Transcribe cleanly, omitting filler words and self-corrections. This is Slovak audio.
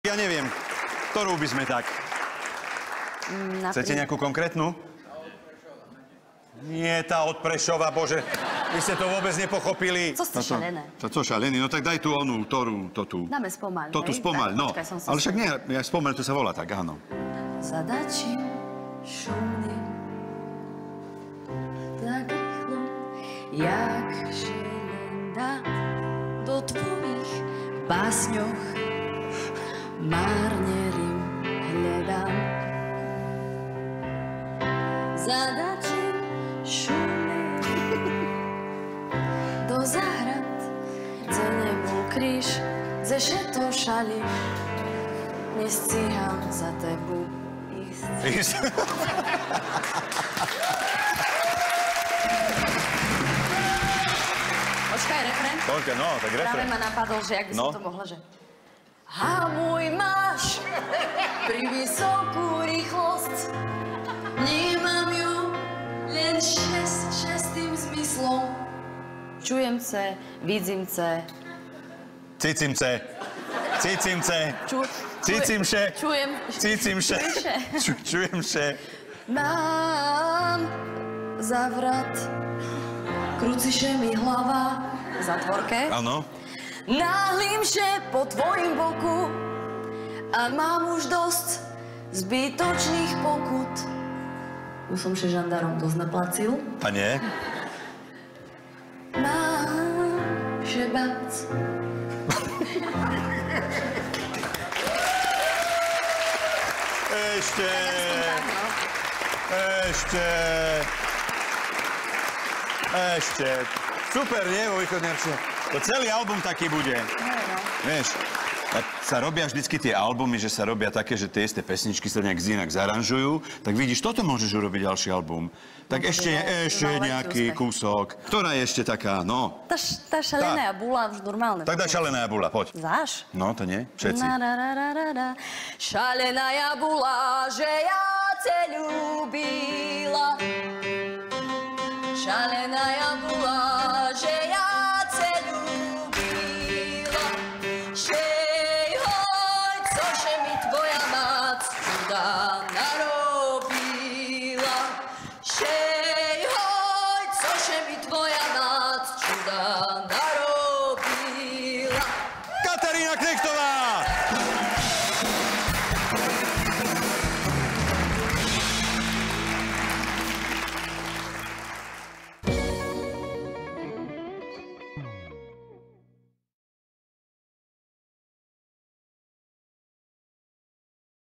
Ja neviem, ktorú by sme tak. Chcete nejakú konkrétnu? Nie, tá od Prešova, bože. Vy ste to vôbec nepochopili. Co ste šalené? To šalený, no tak daj tú onú, ktorú, to tu. Dáme spomaľ, To tu spomaľ, no. Ale však nie, ja spomaľ, to sa volá tak, áno. Zadačím šumným tak rýchlo, jak šelenda do tvojich básňoch márne rým hľadám. Zadačím šumným do záhrad, kde nebol kríž, ze všetko šali, nestíham za tebu ísť. Počkaj, refrén. Počkaj, no, tak refrén. Práve ma napadol, že jak by som to mohla, že... Hamuj máš pri vysokú rýchlosť, vnímam ju len šestým zmyslom. Čujem ce, vidím ce. Cítim ce. Cítim ce. Cítim še. Čujem. Cítim še. Čujem še. Mám zavrat, kruciše mi hlava v zatvorke. Áno. Náhlím še po tvojim boku a mám už dosť zbytočných pokut. Už som še žandárom dosť naplacil. A nie? Mám še bac. Ešte. Ešte. Super, nie? Vo východňarčine. To celý album taký bude. Vieš, tak sa robia vždycky tie albumy, že sa robia také, že tie isté pesničky sa nejak inak zaranžujú. Tak vidíš, toto môžeš urobiť ďalší album. Tak ešte nejaký kúsok. Ktorá je ešte taká, no? Tá šalená bula už normálne. Tak daj šalená bula, poď. Záš? No, to nie? Všetci. Šalená bula, že ja te ľúbila. Šalená bula,